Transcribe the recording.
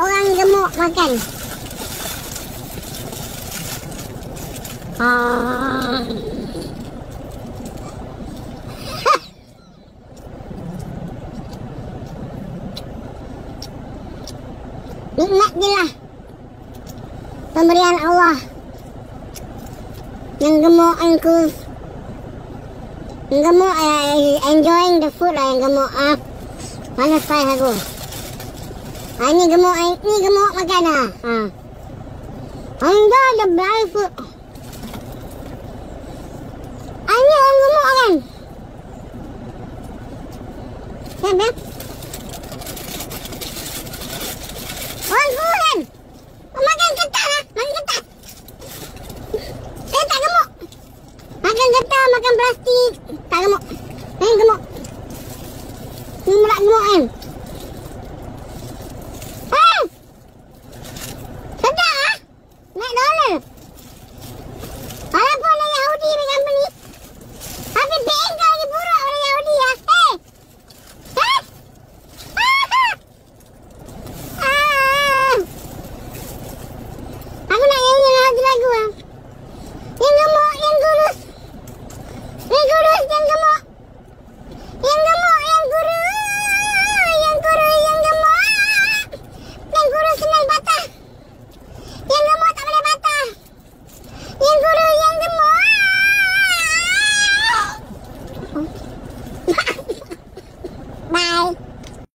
orang gemuk makan. Nikmat je lah pemberian Allah. Yang gemuk enjoying the food lah. Yang gemuk mana style aku. Ini gemuk makan lah. Anda ada blind food. Ini orang gemuk kan. Siapa? Orang gemuk kan. Makan ketat lah. Makan ketat. Saya tak gemuk. Makan ketat, makan plastik. Tak gemuk. Gemuk. Ini berat gemuk kan.